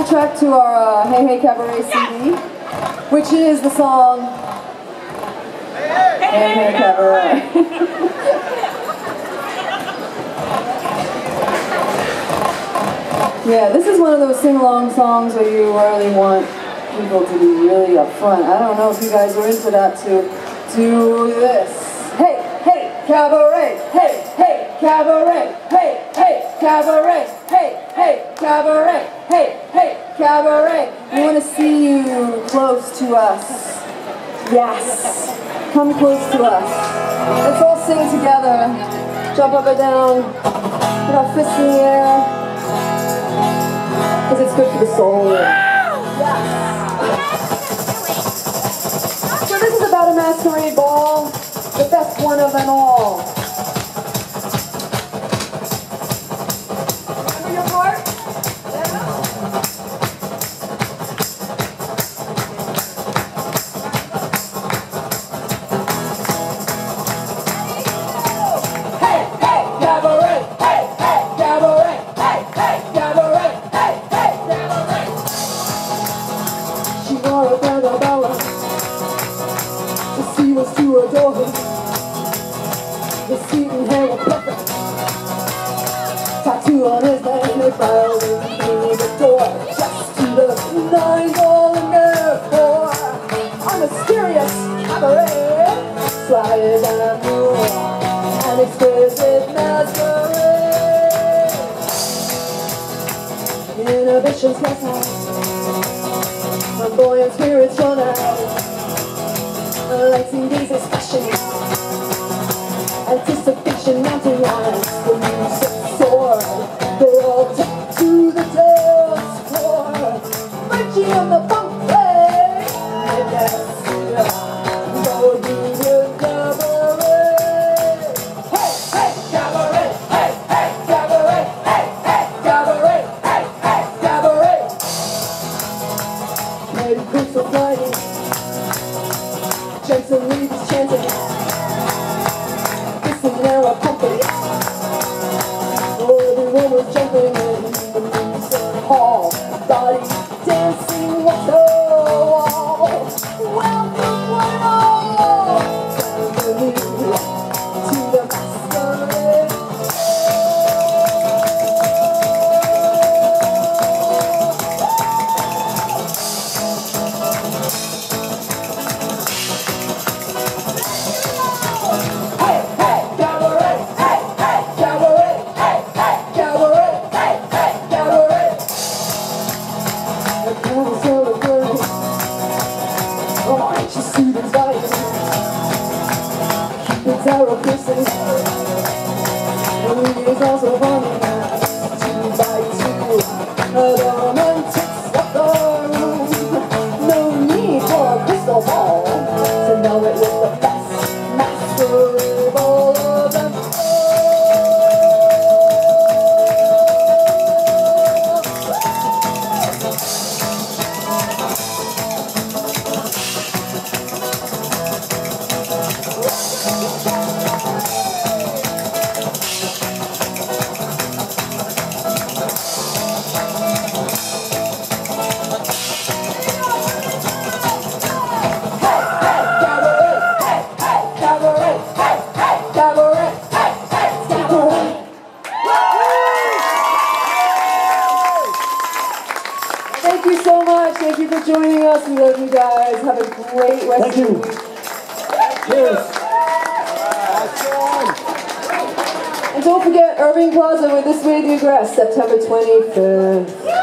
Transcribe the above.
track to our Hey Hey Cabaret CD, which is the song Hey Hey Cabaret. Yeah, this is one of those sing-along songs where you really want people to be really upfront. I don't know if you guys are into that, to do this. Hey, hey, cabaret, hey, hey, cabaret, hey, hey, cabaret, hey, hey, cabaret, hey, hey, cabaret. We want to see you close to us. Yes, come close to us. Let's all sing together. Jump up and down, put our fists in the air. Because it's good for the soul. Yes. So this is about a masquerade ball, the best one of them all. Remember your part? Hey, hey, cabaret, hey, hey, cabaret, hey, hey, cabaret. She wore a feather boa to see was to adore her. His feet and hair were perfect. Tattoo on his neck, they filed him through the door. Just to the nines all in there for a mysterious cabaret. Slide and move, an exquisite masquerade. Inhibitions cast out, flamboyant spirits run out. Lights and gazes flashing, anticipation mounting as the music soared. They all took to the dance floor, Richie on the funk play. And yes, no union cabaret. Hey, hey, cabaret, hey, hey, cabaret, hey, hey, cabaret, hey, hey, cabaret. Lady cooks are flying, Jensen Reed is chanting, kissing now a pumping. Oh, everyone was jumping in the music hall, body dancing off the wall. Welcome one and all, welcome to the masquerade. Arrow piercing, and he is also running out 2 by 2. The romantics of the room, no need for a crystal ball to know it was the best masquerade ball of them all. Thank you so much. Thank you for joining us. We love you guys. Have a great rest of the week. Cheers. And don't forget Irving Plaza with This Way to Grass, September 25th.